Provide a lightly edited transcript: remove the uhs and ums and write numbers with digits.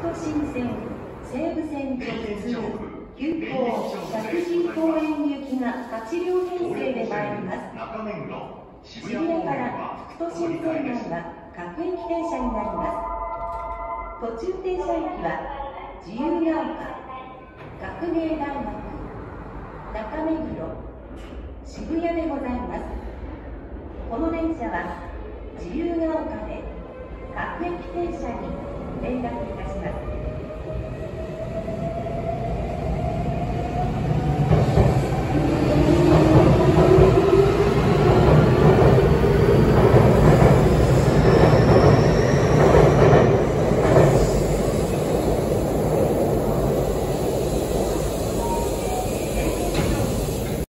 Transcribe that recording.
都新線西武線直通急行石神井公園行きが8両編成で参ります。渋谷から副都心線内は各駅停車になります。途中停車駅は自由が丘、学芸大学、中目黒、渋谷でございます。この電車は自由が丘で各駅停車に連絡いたします。